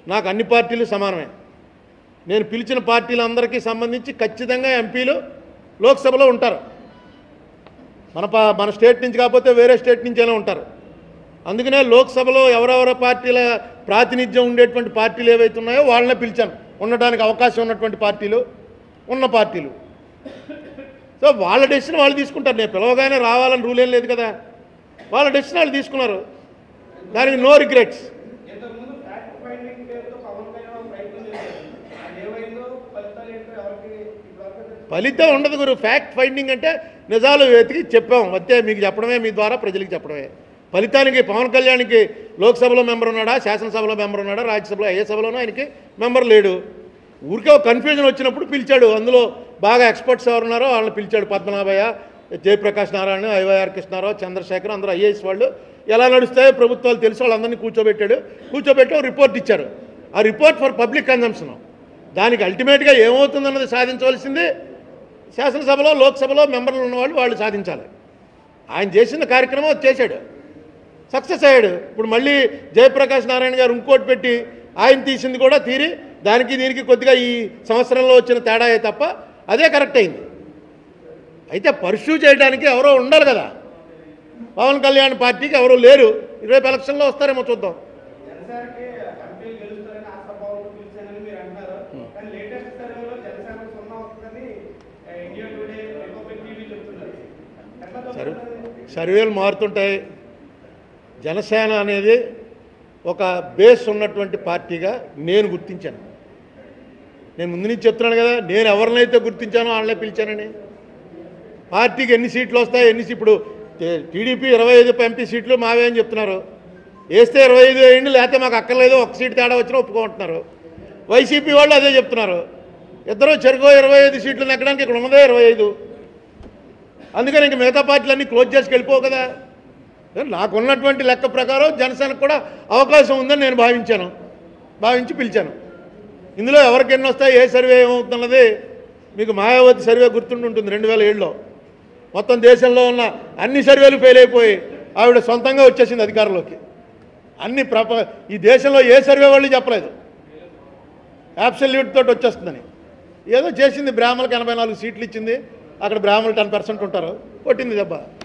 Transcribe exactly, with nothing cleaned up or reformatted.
నాకు అన్ని పార్టీలు సమానమే. నేను పిలిచిన పార్టీలందరికీ సంబంధించి ఖచ్చితంగా ఎంపీలు లోక్సభలో ఉంటారు. మన పా మన స్టేట్ నుంచి కాకపోతే వేరే స్టేట్ నుంచైనా ఉంటారు. అందుకనే లోక్సభలో ఎవరెవరి పార్టీల ప్రాతినిధ్యం ఉండేటువంటి పార్టీలు ఏవైతే ఉన్నాయో వాళ్ళనే పిలిచాను. ఉండడానికి అవకాశం ఉన్నటువంటి పార్టీలు ఉన్న పార్టీలు. సో వాళ్ళ డెసిషన్ వాళ్ళు తీసుకుంటారు. నేను పిలవగానే రావాలని రూల్ ఏం లేదు కదా. వాళ్ళ డెసిషన్ వాళ్ళు తీసుకున్నారు. దానికి నో రిగ్రెట్స్. ఫలితం ఉండదు గురు. ఫ్యాక్ట్ ఫైండింగ్ అంటే నిజాలు వెతికి చెప్పాం అంతే. మీకు చెప్పడమే, మీ ద్వారా ప్రజలకు చెప్పడమే. ఫలితానికి పవన్ కళ్యాణ్కి లోక్సభలో మెంబర్ ఉన్నాడా, శాసనసభలో మెంబర్ ఉన్నాడా, రాజ్యసభలో ఏ సభలోనూ ఆయనకి మెంబర్ లేడు. ఊరికే ఒక కన్ఫ్యూజన్ వచ్చినప్పుడు పిలిచాడు. అందులో బాగా ఎక్స్పర్ట్స్ ఎవరు ఉన్నారో వాళ్ళని పిలిచాడు. పద్మనాభయ్య, జయప్రకాష్ నారాయణ, ఐవైఆర్ కృష్ణారావు, చంద్రశేఖర్, అందరూ ఐఏఎస్ వాళ్ళు. ఎలా నడుస్తాయో ప్రభుత్వాలు తెలుసు. వాళ్ళందరినీ కూర్చోబెట్టాడు. కూర్చోబెట్టి ఒక రిపోర్ట్ ఇచ్చారు. ఆ రిపోర్ట్ ఫర్ పబ్లిక్ కన్జంప్షన్. దానికి అల్టిమేట్గా ఏమవుతుందన్నది సాధించవలసింది శాసనసభలో లోక్సభలో మెంబర్లు ఉన్నవాళ్ళు వాళ్ళు సాధించాలి. ఆయన చేసిన కార్యక్రమం చేశాడు, సక్సెస్ అయ్యాడు. ఇప్పుడు మళ్ళీ జయప్రకాష్ నారాయణ గారు ఇంకోటి పెట్టి ఆయన తీసింది కూడా తీరి దానికి దీనికి కొద్దిగా ఈ సంవత్సరంలో వచ్చిన తేడా తప్ప అదే కరెక్ట్ అయింది. అయితే పర్స్యూ చేయడానికి ఎవరో ఉండాలి కదా. పవన్ కళ్యాణ్ పార్టీకి ఎవరో లేరు. రేపు ఎలక్షన్లో వస్తారేమో చూద్దాం. సర్వేలు మారుతుంటాయి. జనసేన అనేది ఒక బేస్ ఉన్నటువంటి పార్టీగా నేను గుర్తించాను. నేను ముందు నుంచి చెప్తున్నాను కదా, నేను ఎవరినైతే గుర్తించానో వాళ్ళనే పిలిచానని. పార్టీకి ఎన్ని సీట్లు వస్తాయి, ఎన్ని ఇప్పుడు టీడీపీ ఇరవై ఐదు ఎంపీ సీట్లు మావే అని చెప్తున్నారు. వేస్తే ఇరవై ఐదు వేయండి, లేకపోతే మాకు అక్కర్లేదు, ఒక సీటు తేడా వచ్చినా ఒప్పుకుంటున్నారు. వైసీపీ వాళ్ళు అదే చెప్తున్నారు. ఇద్దరు చెరుకో ఇరవై ఐదు సీట్లు నెక్కడానికి ఇక్కడ ఉన్నదే ఇరవై ఐదు. అందుకని ఇంక మిగతా పార్టీలన్నీ క్లోజ్ చేసి వెళ్ళిపోవు కదా. నాకున్నటువంటి లెక్క ప్రకారం జనసేనకు కూడా అవకాశం ఉందని నేను భావించాను, భావించి పిలిచాను. ఇందులో ఎవరికి ఎన్ని వస్తాయి, ఏ సర్వే ఏమవుతున్నది మీకు మాయావతి సర్వే గుర్తుంటుంది. రెండు వేల ఏడులో మొత్తం దేశంలో ఉన్న అన్ని సర్వేలు ఫెయిల్ అయిపోయి ఆవిడ సొంతంగా వచ్చేసింది అధికారంలోకి. అన్ని ప్రప ఈ దేశంలో ఏ సర్వే వాళ్ళు చెప్పలేదు అబ్సల్యూట్ తోటి వచ్చేస్తుందని. ఏదో చేసింది. బ్రాహ్మణులకు ఎనభై నాలుగు సీట్లు ఇచ్చింది. అక్కడ బ్రాహ్మణులు టెన్ పర్సెంట్ ఉంటారు, కొట్టింది దెబ్బ.